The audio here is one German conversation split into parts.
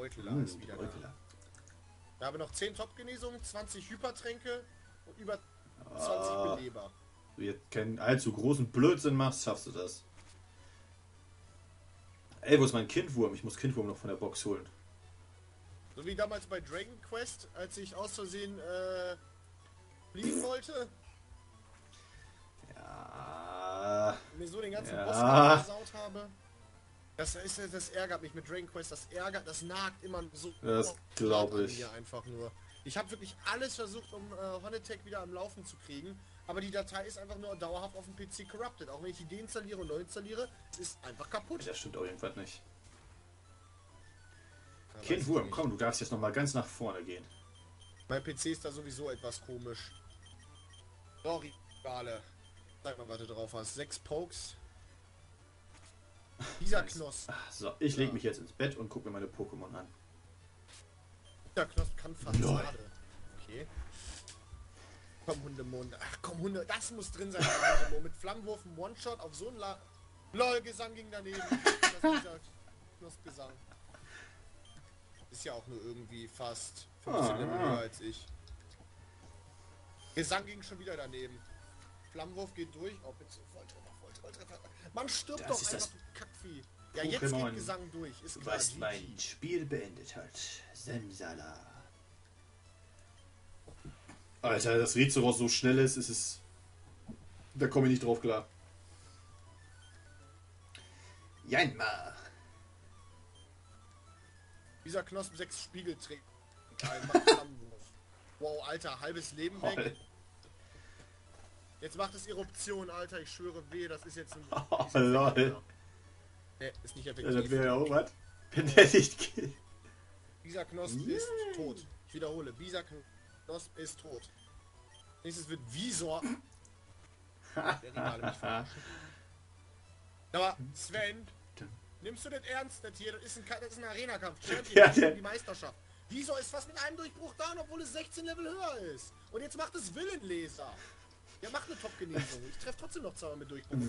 Beuteler ist wieder da. Ich habe noch 10 Top-Genesungen, 20 Hypertränke und über 20 Beleber. Du jetzt keinen allzu großen Blödsinn machst, schaffst du das. Ey, wo ist mein Kindwurm? Ich muss Kindwurm noch von der Box holen. So wie damals bei Dragon Quest, als ich aus Versehen fliegen wollte. Ja. Mir so den ganzen Boss versaut habe. Das ärgert mich mit Dragon Quest. Das nagt immer so. Das glaube ich. Mir einfach nur. Ich habe wirklich alles versucht, um Honeytech wieder am Laufen zu kriegen. Aber die Datei ist einfach nur dauerhaft auf dem PC corrupted. Auch wenn ich die deinstalliere und neu installiere, es ist einfach kaputt. Das stimmt auch irgendwas nicht. Ja, Kindwurm, komm, du darfst jetzt nochmal ganz nach vorne gehen. Mein PC ist da sowieso etwas komisch. Sorry, Rivale. Sag mal, was du drauf hast. 6 Pokes. Dieser Knosp. So, ich lege mich jetzt ins Bett und gucke mir meine Pokémon an. Dieser Knosp kann fast gerade. Okay. Komm, Hundemond. Ach komm, Hunde. Das muss drin sein. Mit Flammenwurf, ein One-Shot auf so ein LOL, Gesang ging daneben. Das ist dieser Knosp-Gesang. Ist ja auch nur irgendwie fast 15 Level höher als ich. Gesang ging schon wieder daneben. Flammenwurf geht durch. Oh, bitte. Volltreffer. Man stirbt doch einfach, du Kackvieh. Ja, jetzt geht Gesang durch. Ist klar. Was mein Spiel beendet hat. Semsala. Alter, das Rätselross so schnell ist, ist es... Da komme ich nicht drauf klar. Janma. Dieser Knosp 6 Spiegel trägt. Wow, Alter, halbes Leben weg. Jetzt macht es Eruption, Alter, ich schwöre weh, das ist jetzt ein... Oh, lol. Nee, ist nicht effektiv. Ja, das wäre ja auch was. Wenn der nicht geht. Dieser Knosp ist tot. Ich wiederhole, dieser Knosp ist tot. Nächstes wird Visor. Der Rivale mich verarschen. Aber Sven, nimmst du das ernst? Das hier, das ist ein Arena-Kampf. Champion, die Meisterschaft. Visor ist fast mit einem Durchbruch da, obwohl es 16 Level höher ist. Und jetzt macht es Willenleser. Der macht eine Top-Genesung. Ich treffe trotzdem noch zweimal mit Durchbruch.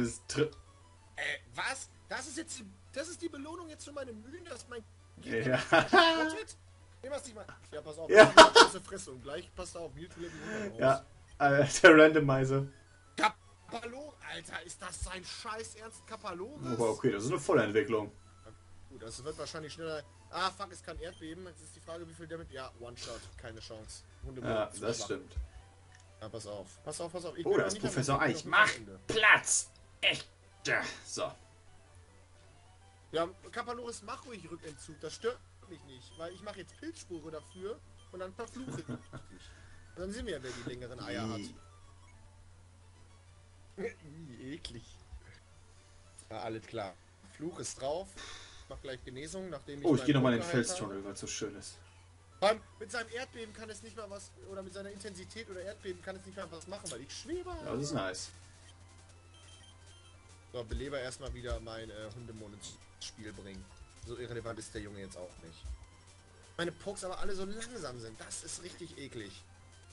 Was? Das ist die Belohnung jetzt für meine Mühen, dass mein Gegner spottet? Nehmen wir es nicht mal. Ja, pass auf. Ja. Große Fresse und gleich passt auf. Mewtwo Level 100 ja, der Randomizer. Kapalo? Alter, ist das sein scheiß Ernst? Kapaloris? Oh, okay, das ist eine volle Entwicklung. Gut, das wird wahrscheinlich schneller. Ah, fuck, es kann Erdbeben. Jetzt ist die Frage, wie viel damit. Ja, One-Shot. Keine Chance. Ja, das stimmt. Ja, pass auf. Pass auf. Ich oh, das ist Professor Eich. Mach Platz! Echt! Ja, so. Ja, Kapaloris, mach ruhig Rückentzug. Das stört mich nicht. Weil ich mache jetzt Pilzspure dafür und dann verfluche ich dich. Und dann sehen wir ja, wer die längeren Eier hat. Eklig. Ja, alles klar. Fluch ist drauf. Ich mach gleich Genesung, nachdem ich... Oh, ich gehe nochmal in den Felstunnel, weil es so schön ist. Vor allem mit seinem Erdbeben kann es nicht mal was... Oder mit seiner Intensität oder Erdbeben kann es nicht mal was machen, weil ich schwebe. Ja, das ist nice. So, Beleber erstmal wieder mein Hundemond ins Spiel bringen. So irrelevant ist der Junge jetzt auch nicht. Meine Pokes aber alle so langsam sind. Das ist richtig eklig.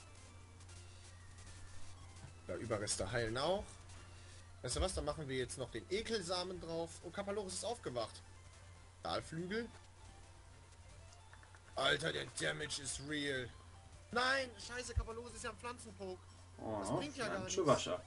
Ja, Überreste heilen auch. Weißt du was, dann machen wir jetzt noch den Ekelsamen drauf. Oh, Kapaloris ist aufgewacht. Stahlflügel. Alter, der Damage ist real. Nein, scheiße, Kapaloris ist ja ein Pflanzenpoke. Oh, das bringt ja gar nichts. Wasser.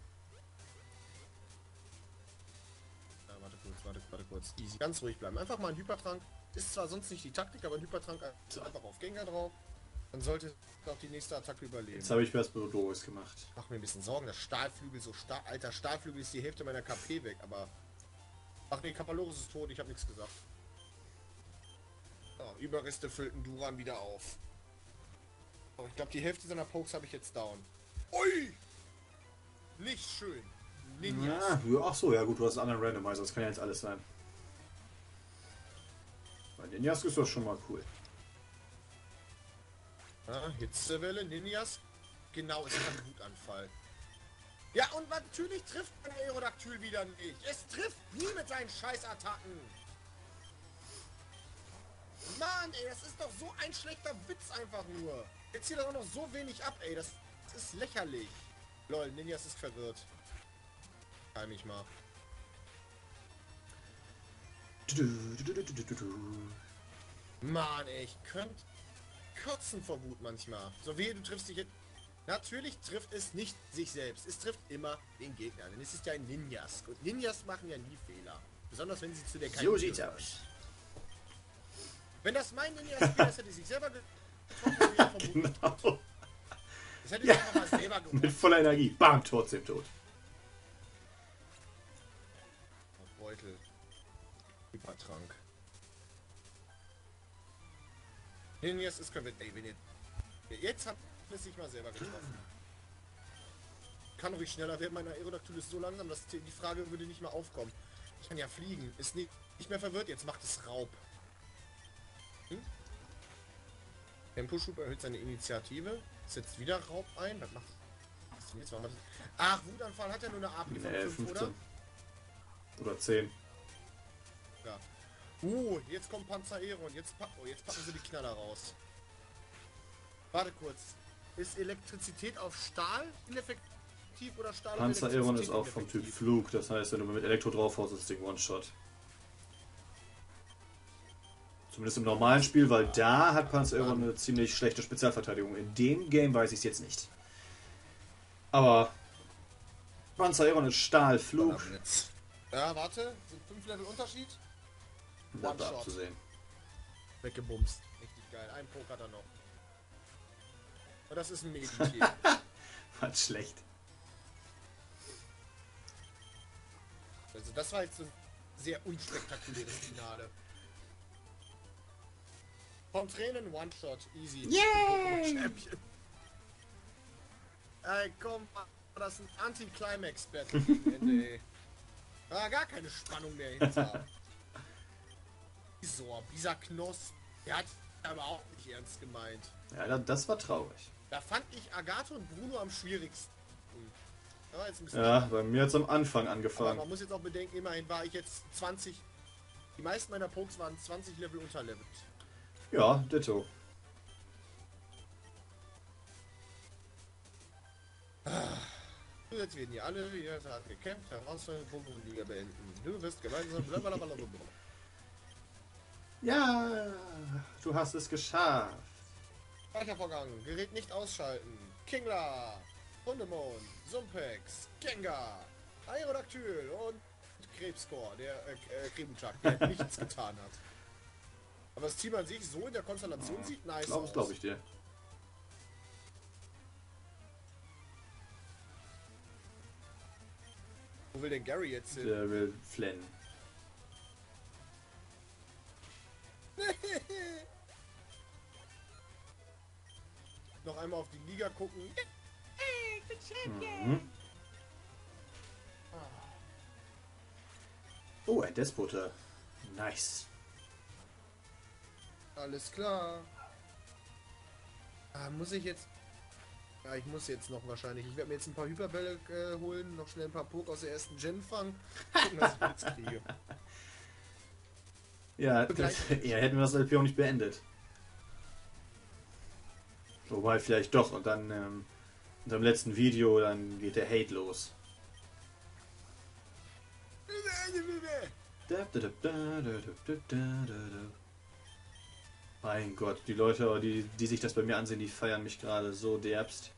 Ja, warte kurz. Easy. Ganz ruhig bleiben. Einfach mal ein Hypertrank. Ist zwar sonst nicht die Taktik, aber ein Hypertrank einfach auf Gengar drauf. Dann sollte auch die nächste Attacke überleben. Jetzt habe ich was Doris gemacht. Mach mir ein bisschen Sorgen, dass Stahlflügel so stark... Alter, Stahlflügel ist die Hälfte meiner KP weg, aber... Ach nee, Kapaloris ist tot, ich habe nichts gesagt. So, Überreste füllten Duran wieder auf. So, ich glaube, die Hälfte seiner Pokes habe ich jetzt down. Ui! Nicht schön. Ninjas. Ja, ach so, ja gut, du hast einen anderen Randomizer, das kann ja jetzt alles sein. Bei Ninjas ist das schon mal cool. Ja, Hitzewelle, Ninjas. Genau, es ist ein Wutanfall. Ja, und natürlich trifft mein Aerodactyl wieder nicht. Es trifft nie mit seinen Scheißattacken. Mann, ey, das ist doch so ein schlechter Witz einfach nur. Jetzt zieht er auch noch so wenig ab, ey. Das ist lächerlich. Lol, Ninjas ist verwirrt. Heim ich mal. Mann, ey, ich könnte kotzen vor Wut manchmal. So wie du triffst dich jetzt. Natürlich trifft es nicht sich selbst. Es trifft immer den Gegner. Denn es ist ja ein Ninjas. Und Ninjas machen ja nie Fehler. Besonders wenn sie zu der So sieht's aus. Wenn das mein Ninja-Spiel ist, hätte ich sich selber getroffen, wäre vermutlich Genau. tot. Das hätte ich Ja. einfach mal selber Mit gemacht. voller Energie. Bam, trotzdem tot. Beutel. Hypertrank. Ninjas ist komplett. Ey, wenn ihr. Jetzt hat es sich mal selber getroffen. Kann ruhig schneller werden. Mein Aerodactyl ist so langsam, dass die Frage würde nicht mehr aufkommen. Ich kann ja fliegen. Ist nicht mehr verwirrt. Jetzt macht es Raub. Temposchub erhöht seine Initiative. Setzt wieder Raub ein. Was macht das denn jetzt? Ach, Wutanfall hat ja nur eine AP von 5, 15. oder? Oder 10. Ja. Jetzt kommt Panzer-Aeron. Jetzt packen sie die Knaller raus. Warte kurz. Ist Elektrizität auf Stahl ineffektiv oder Stahl auf Panzer-Aeron ist Elektrizität auch vom Typ ineffektiv? Flug. Das heißt, wenn du mit Elektro draufhaust, ist das Ding One-Shot. Zumindest im normalen Spiel, weil da hat Panzer-Aeron eine ziemlich schlechte Spezialverteidigung. In dem Game weiß ich es jetzt nicht. Aber Panzer-Aeron ist Stahl, Flug. Ja, warte. Sind 5 Level Unterschied? Das war One-Shot. abzusehen. Weggebumst. Richtig geil. Ein Poke hat er noch. Und das ist ein Meditier. War schlecht. Also das war jetzt ein sehr unspektakuläres Finale. Vom Tränen One-Shot. Easy. Yay! Champion. Ey, komm, das ist ein Anti-Climax-Battle. Ende, ey. Ah, gar keine Spannung mehr hinter. Dieser Knoss, der hat aber auch nicht ernst gemeint. Ja, das war traurig. Da fand ich Agathe und Bruno am schwierigsten. Ja, jetzt ein bisschen Ja, bei mir hat es am Anfang aber angefangen. man muss jetzt auch bedenken, immerhin war ich jetzt 20. Die meisten meiner Pokes waren 20 Level unterlevelt. Ja, ditto. Jetzt werden hier alle hier hart gekämpft, herausfordern, Pokémon-Liga beenden. Du wirst gemeinsam blablabla. Ja, du hast es geschafft. Speichervorgang, Gerät nicht ausschalten. Kingler, Hundemond, Sumpex, Gengar, Aerodactyl und Krebscore, der Krebuchak, der nichts getan hat. Aber das Team an sich so in der Konstellation sieht nice aus. Glaube ich dir. Wo will denn Gary jetzt hin? Der will flennen. Noch einmal auf die Liga gucken. Ich bin Champion. Mhm. Oh, ein Despoter. Nice. Alles klar. Muss ich jetzt... Ja, ich muss jetzt noch wahrscheinlich. Ich werde mir jetzt ein paar Hyperbälle holen, noch schnell ein paar Poke aus der ersten Gen fangen. Gucken, was ich jetzt kriege. Ja, ja, hätten wir das LP auch nicht beendet. Wobei vielleicht doch und dann in dem letzten Video, dann geht der Hate los. Mein Gott, die Leute, die sich das bei mir ansehen, die feiern mich gerade so derbst.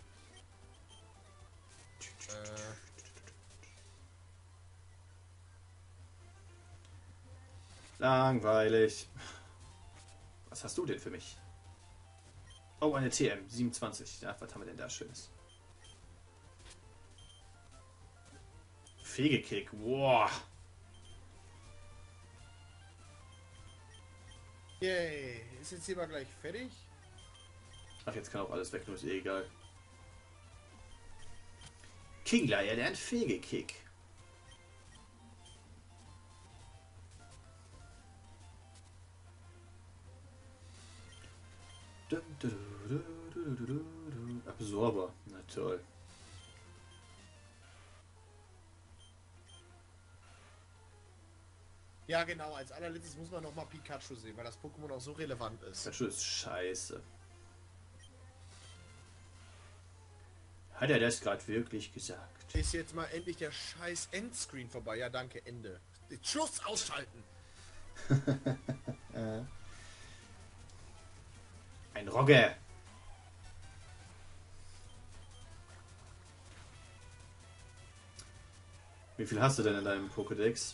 Langweilig. Was hast du denn für mich? Oh, eine TM 27. Ja, was haben wir denn da Schönes? Fegekick. Wow. Yay. Ist jetzt hier mal gleich fertig? Ach, jetzt kann auch alles weg, nur ist eh egal. Kingler, er lernt Fegekick. Absorber. Na toll. Ja, genau. Als allerletztes muss man noch mal Pikachu sehen, weil das Pokémon auch so relevant ist. Pikachu ist scheiße. Hat er das gerade wirklich gesagt? Ist jetzt mal endlich der scheiß Endscreen vorbei. Ja, danke, Ende. Schluss ausschalten. Ein Rogge. Wie viel hast du denn in deinem Pokédex?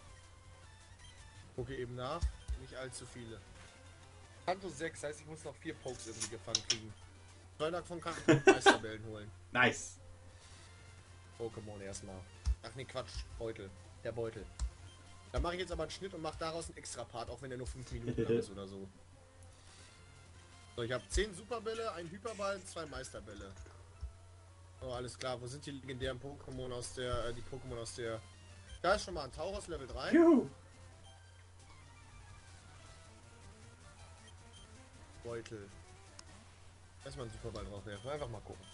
Gucke eben nach. Nicht allzu viele. Kanto 6, heißt ich muss noch 4 Pokes irgendwie gefangen kriegen. Freitag von Kanto Meisterbällen holen. Nice. Pokémon erstmal. Ach nee, Quatsch. Beutel. Der Beutel. Da mache ich jetzt aber einen Schnitt und mache daraus einen extra Part, auch wenn der nur 5 Minuten lang ist oder so. So, ich habe 10 Superbälle, einen Hyperball, 2 Meisterbälle. Oh, alles klar. Wo sind die legendären Pokémon aus der, die Pokémon aus der... Da ist schon mal ein Tauros Level 3. Juhu. Beutel. Erstmal einen Superball drauf werfen. Einfach mal gucken.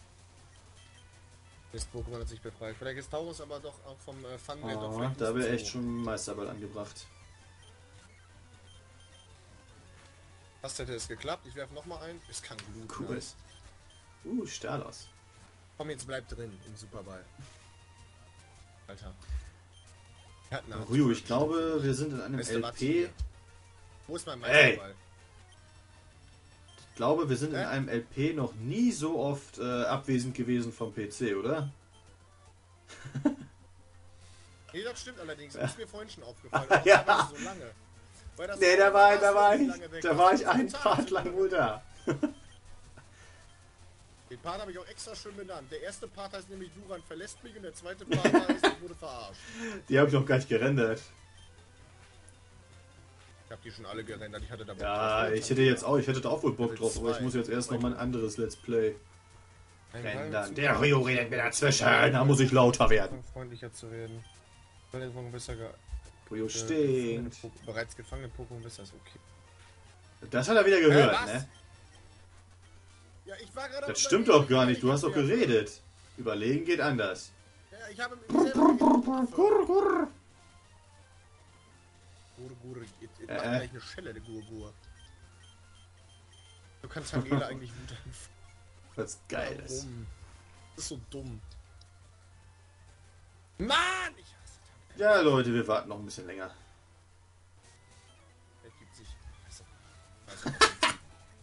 Das Pokémon hat sich befreit. Vielleicht ist Tauros aber doch auch vom Fangwert doch Oh, vielleicht da nicht wäre so echt hoch. schon ein Meisterball angebracht. Fast hätte es geklappt. Ich werfe nochmal ein. Es kann Blut. Cool. Nice. Stalos. Komm, jetzt bleibt drin im Superball. Alter. Wir hatten einen Ryu, ich glaube, wir sind in einem Beste Warte LP. hier. Wo ist mein Meisterball? Ich glaube, wir sind in einem LP noch nie so oft abwesend gewesen vom PC, oder? Nee, das stimmt allerdings. Das ist mir vorhin schon aufgefallen. Ja. Aber so lange. Weil das Nee, so da war lange ich. weg Da war ich Das einen ist Part total lang wohl da. Den Part habe ich auch extra schön benannt. Der erste Part heißt nämlich Duran verlässt mich und der zweite Part heißt ich wurde verarscht. Die habe ich noch gar nicht gerendert. Ich habe die schon alle gerendert. Ich hatte da Bock Ja, drauf. ich hätte da auch wohl Bock Level drauf, aber ich 2. muss jetzt erst noch mal ein anderes Let's Play Ein rendern. Ball Der zu- Rio redet mir dazwischen, da muss ich lauter werden. freundlicher zu werden. Soll jetzt morgen besser Rio stinkt. bereits gefangene Pokémon ist das okay. Das hat er wieder gehört, was? ne? Ja, ich war gerade Das am stimmt Überlegen, doch gar nicht, ich du hast doch hab mir- geredet. Überlegen geht anders. Ja, ich habe mit mir selber geredet. Gurr. Gur, jetzt macht gleich eine Schelle, der Gur. Du kannst Angela eigentlich gut anfangen. Was geil ist. Warum? Das ist so dumm. Mann! Ich hasse Tangela. Ja, Leute, wir warten noch ein bisschen länger. Er gibt sich. Also,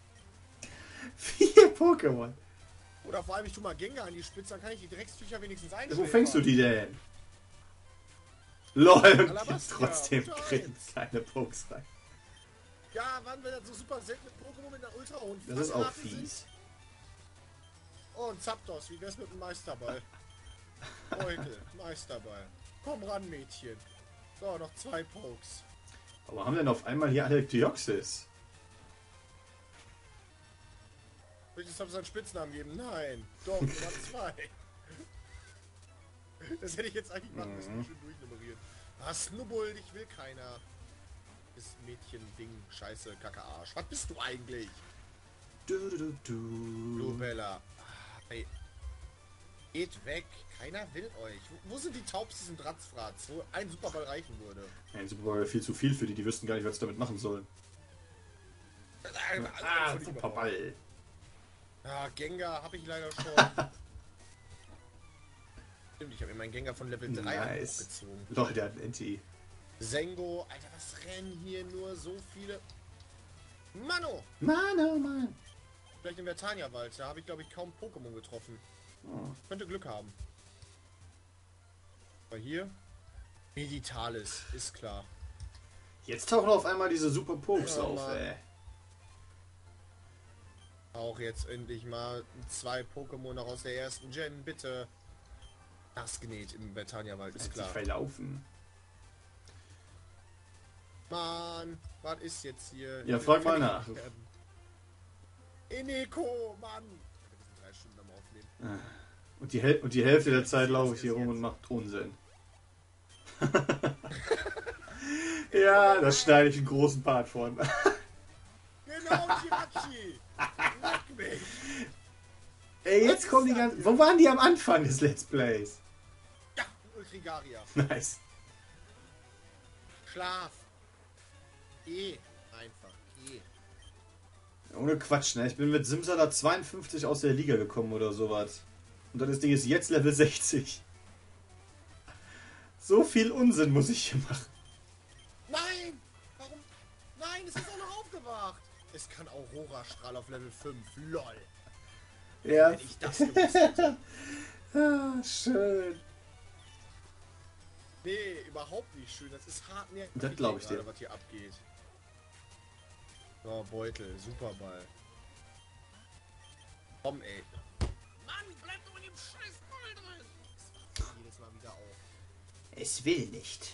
4 Pokémon. oder vor allem, ich tu mal Gengar an die Spitze, dann kann ich die Dreckstücher wenigstens einstellen. Wo fängst du die denn? LOL, und Alabastia, trotzdem Ultra kriegen 1. keine Pokes rein. Ja, wann, wenn das so super seltene Pokémon mit einer Ultra hohen Das ist auch Fangarten sind? fies. Oh, und Zapdos, wie wär's mit dem Meisterball? Heute, Meisterball. Komm ran, Mädchen. So, noch 2 Pokes. Aber haben denn auf einmal hier alle Deoxys? Will ich das einen Spitznamen geben? Nein. Doch, Nummer 2. Das hätte ich jetzt eigentlich machen müssen, schön durchnummerieren. Ah, Snubbel, dich will keiner. Das Mädchen-Ding, scheiße, Kacke Arsch. Was bist du eigentlich? Du Bella. Hey. Geht weg, keiner will euch. Wo sind die Taubs, diesen Dratzfratz, wo ein Superball reichen würde? Ein Superball wäre viel zu viel für die, die wüssten gar nicht, was sie damit machen sollen. Superball. Ja, Gengar habe ich leider schon. Stimmt, ich habe mir meinen Gengar von Level 3 Nice. hochgezogen. Leute, der hat ein Enti. Sengo, Alter, was rennen hier nur so viele... Mano! Mann, oh Mann. Vielleicht im Vertania-Wald, da habe ich glaube ich kaum Pokémon getroffen. Oh. Könnte Glück haben. Aber hier... Meditalis, ist klar. Jetzt tauchen auf einmal diese Super Pokes Ja, auf, Mann. ey. Auch jetzt endlich mal 2 Pokémon noch aus der ersten Gen, bitte. Das genäht im Vertania-Wald, ist Hat sich klar. verlaufen. Mann, was ist jetzt hier? Ja, Ich frag will mal nach. fertig werden. Eneko, Mann! Wir sind 3 Stunden am Aufnehmen. Und die Hälfte der Zeit laufe ich hier rum und mache Unsinn. Ja, das schneide ich einen großen Part von. Genau, Chirachi! Leck mich! Ey, jetzt kommen die ganzen... Wo waren die am Anfang des Let's Plays? Ja, Ultrigaria. Nice. Schlaf. Geh. Einfach. Geh. Ohne Quatsch, ne? Ich bin mit Simsala 52 aus der Liga gekommen oder sowas. Und das Ding ist jetzt Level 60. So viel Unsinn muss ich hier machen. Nein! Warum? Nein, es ist auch noch aufgewacht! Es kann Aurora-Strahl auf Level 5. LOL. Ja. Wenn ich das gewusst hätte. Ah, schön. Nee, überhaupt nicht schön. Das ist hart nervig. Das glaube ich dir. Was hier abgeht. So, Beutel. Superball. Komm, ey. Mann, bleib doch in dem scheiß Ball drin. Das wacht jedes Mal wieder auf. Es will nicht.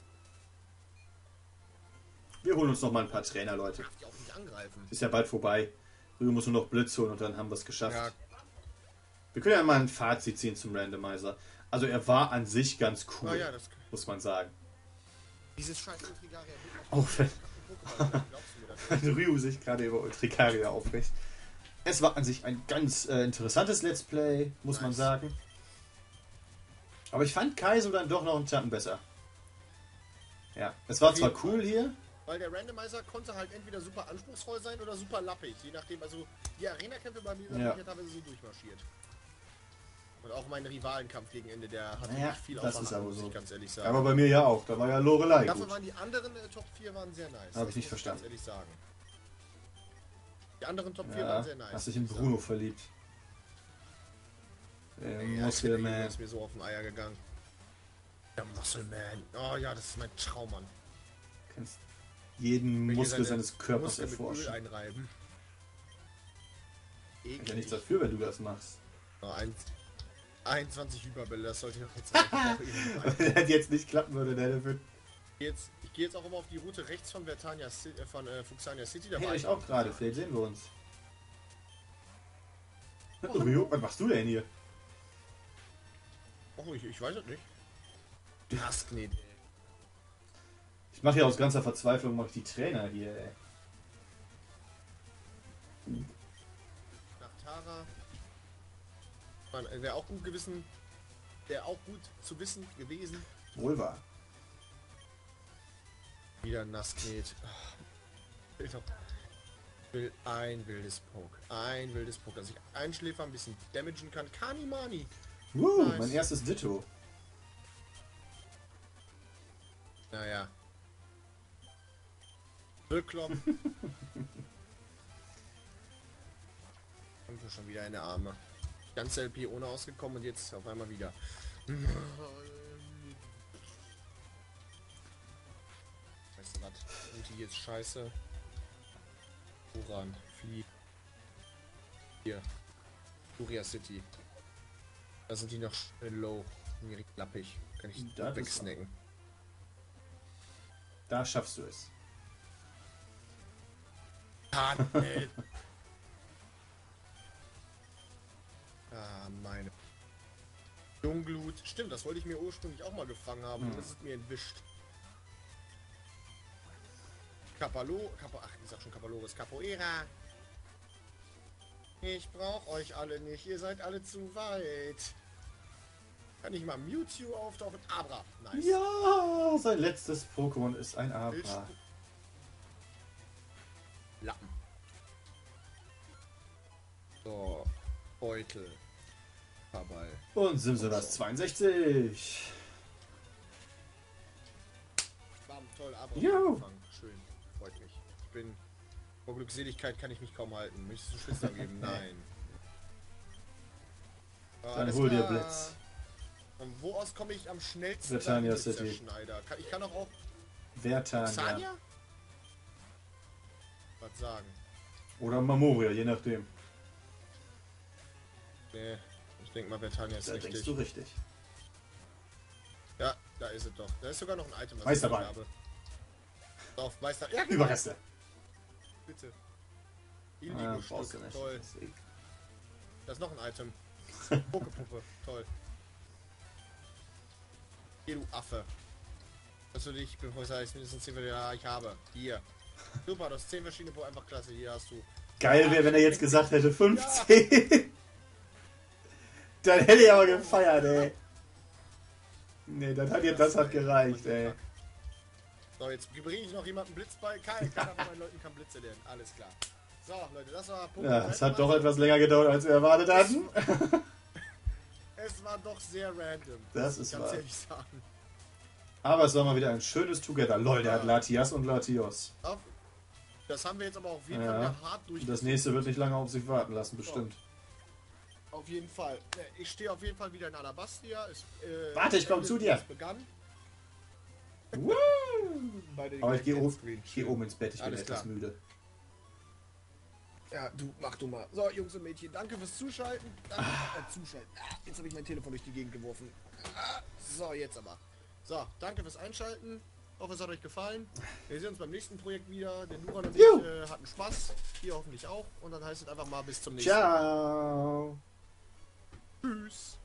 Wir holen uns noch mal ein paar Trainer, Leute. Darf die auch nicht angreifen. Ist ja bald vorbei. Rüge muss nur noch Blitz holen und dann haben wir es geschafft. Ja. Wir können ja mal ein Fazit ziehen zum Randomizer. Also er war an sich ganz cool, Ah, ja, das, muss man sagen. dieses scheiß Ultrigaria. Auch wenn Glaubst du mir das? Ryu sich gerade über Ultrikaria aufregt. Es war an sich ein ganz interessantes Let's Play, muss man Nice. sagen. Aber ich fand Kaizo dann doch noch einen Tacken besser. Ja, es war zwar cool hier. Weil der Randomizer konnte halt entweder super anspruchsvoll sein oder super lappig. Je nachdem, also die Arena-Kämpfe bei mir sind ja teilweise so durchmarschiert. Und auch mein Rivalenkampf gegen Ende, der hatte Naja, nicht viel das Aufwand, ist aber muss so. ich ganz ehrlich sagen. Aber bei mir ja auch. Da war ja Lorelei Dafür gut. waren die anderen Top 4 waren sehr nice. Hab ich Das nicht muss verstanden. Ganz ehrlich sagen. Die anderen Top 4 Ja, waren sehr nice. hast dich in muss ich Bruno verliebt. sagen. Ja, Muskelman. ist mir so auf den Eier gegangen. Der Muscleman. Oh ja, das ist mein Traummann. Kannst jeden Will hier Muskel seine seines Körpers Muskeln mit Öl erforschen. einreiben. Ich ja Eklig. nichts dafür, wenn du das machst. Oh, 21 Hyperbälle, das sollte doch jetzt auch irgendwann. Wenn das jetzt nicht klappen würde, der wird. Ich gehe jetzt auch immer auf die Route rechts von Vertania von Fuxania City. Da Hey, war ich auch gerade. Vielleicht sehen wir uns. Ryo, was machst du denn hier? Oh, ich weiß es nicht. Tasknet. Ich mache ja aus ganzer Verzweiflung mach ich die Trainer hier, ey. Nach Tara. Wäre auch gut gewesen. Wäre auch gut zu wissen gewesen. Wohl wahr. Wieder Nasknet. Ich will ein wildes Poke. Ein wildes Poke, dass ich Einschläfer ein bisschen damagen kann. Kanimani. Nice. Mein erstes Ditto. Naja. Willkommen. Kommt schon wieder in der Arme. Ganze LP ohne ausgekommen und jetzt auf einmal wieder. Weißt du was? Ulti jetzt scheiße. Uran, flieh. Hier. Furia City. Da sind die noch low. Direkt lappig. Kann ich Das ist wegsnacken. Da schaffst du es. Ey. Ah, meine. Jungglut. Stimmt, das wollte ich mir ursprünglich auch mal gefangen haben. Das ist mir entwischt. Ach, ich sag schon Kapaloris. Capoeira. Ich brauch euch alle nicht. Ihr seid alle zu weit. Kann ich mal Mewtwo auftauchen? Abra. Nice. Ja, sein letztes Pokémon ist ein Abra. Lappen. So. Beutel. Verball. Und Simsonas 62. Bam, toll, Abra. Jo. Schön. Freut mich. Ich bin... Vor Glückseligkeit kann ich mich kaum halten. Möchtest du Schwitzer geben? Nein. Dann hol dir Blitz. Von wo aus komme ich am schnellsten? Vertania dahin, City. Schneider? Ich kann auch Vertania. Xania? Was sagen? Oder Mamoria, je nachdem. Nee, ich denke mal Vertania ist Da denkst richtig. du richtig. Ja, da ist es doch. Da ist sogar noch ein Item, was Meisterball. ich habe. Auf Meister. Ja, genau. Überreste. Bitte. Ah, Indigo-Stück. brauchst du nicht. Toll. Deswegen. Da ist noch ein Item. Pokepuppe. Toll. Hier, du Affe. Dass du dich, bevor ich sage, mindestens 10 ja, ich habe. Hier. Super, du hast 10 verschiedene Pokémon. Einfach klasse. Hier hast du. Geil wäre, wenn er jetzt gesagt hätte 15. Dann hätte ich aber gefeiert, ey. Nee, das hat gereicht, ey. So, jetzt bringe ich noch jemanden Blitzball. Keiner von meinen Leuten kann Blitze lernen. Alles klar. So, Leute, das war Pokémon. Ja, es hat doch etwas länger gedauert, als wir erwartet hatten. Es war doch sehr random. Das ist ganz wahr. ehrlich sagen. Aber es war mal wieder ein schönes Together. Lol, der hat Latias und Latios. Das haben wir jetzt aber auf jeden Fall wieder hart durch. Das nächste wird nicht lange auf sich warten lassen, bestimmt. So. Auf jeden Fall. Ich stehe auf jeden Fall wieder in Alabastia. Warte, ich komme zu dir. Begann. Aber ich gehe oben ins Bett, ich bin etwas müde. Ja, mach du mal. So, Jungs und Mädchen, danke fürs Zuschalten. Danke, Zuschalten. Jetzt habe ich mein Telefon durch die Gegend geworfen. So, jetzt aber. So, danke fürs Einschalten. Hoffe, es hat euch gefallen. Wir sehen uns beim nächsten Projekt wieder. Der Duran und ich hatten Spaß. Ihr hoffentlich auch. Und dann heißt es einfach mal bis zum nächsten Mal. Ciao. Tschüss.